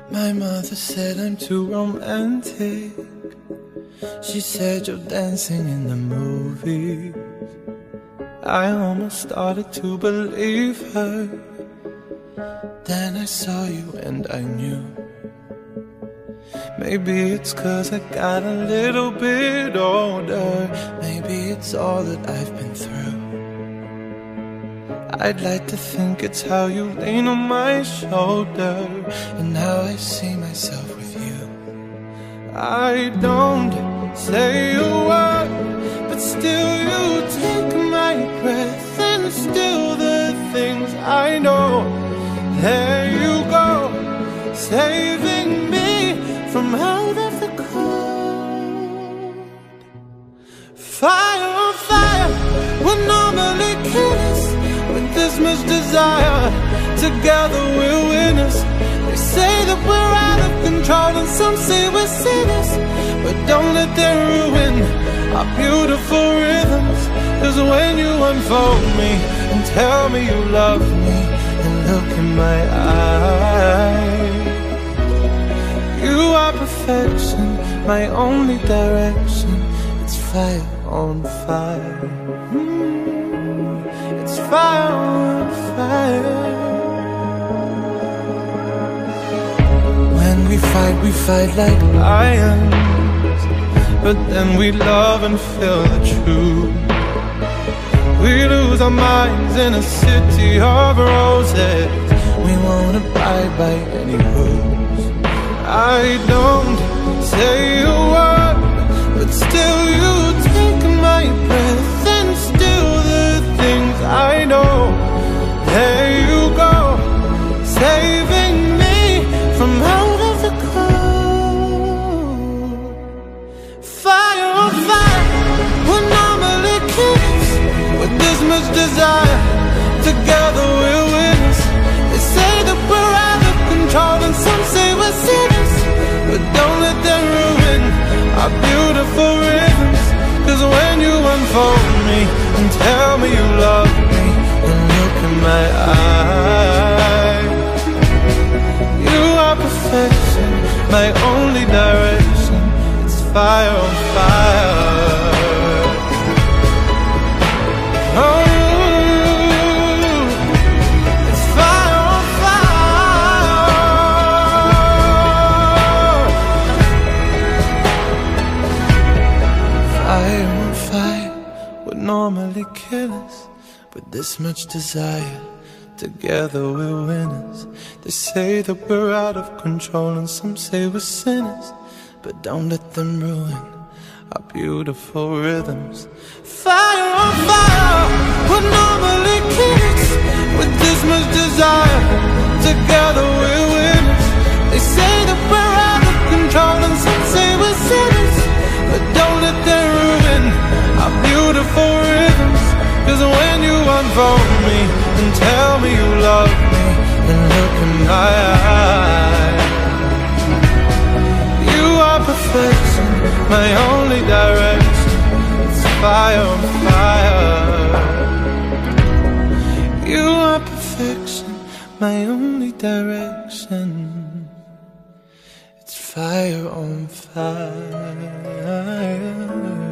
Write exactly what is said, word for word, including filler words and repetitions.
My mother said I'm too romantic. She said you're dancing in the movies. I almost started to believe her. Then I saw you and I knew. Maybe it's 'cause I got a little bit older. Maybe it's all that I've been through. I'd like to think it's how you lean on my shoulder, and how I see myself with you. I don't say a word, but still you take my breath, and still the things I know. There you go, saving me from out of the cold. Fire on fire, we're normally killers. With this much desire, together we're winners. They say that we're out of control, and some say we're sinners. But don't let them ruin our beautiful rhythms. 'Cause when you unfold me and tell me you love me, and look in my eyes, you are perfection, my only direction. It's fire on fire. mm, It's fire on fire. When we fight, we fight like lions, but then we love and feel the truth. We lose our minds in a city of roses. We won't abide by any rules. I don't say a word, but still you take my breath, and still the things I know. There you go, saving me from out of the cold. Fire on fire, we're normally kids. With this much desire, together we're winners. They say that we're out of control, and some say we're sinners. But don't let them ruin our beautiful rhythms. 'Cause when you unfold me and tell me you love me, and look in my eyes, you are perfection, my only direction. It's fire on fire. Oh, it's fire on fire. Fire on fire, we're normally killers. With this much desire, together we're winners. They say that we're out of control, and some say we're sinners. But don't let them ruin our beautiful rhythms. Fire on fire, we're normally kids. With this much desire, together we're winners. They say that we're out of control, and some say we're sinners. But don't let them ruin our beautiful rhythms. 'Cause when you unfold me and tell me you love me, and look in my eyes, you are perfection, my only direction. It's fire on fire. You are perfection, my only direction. It's fire on fire.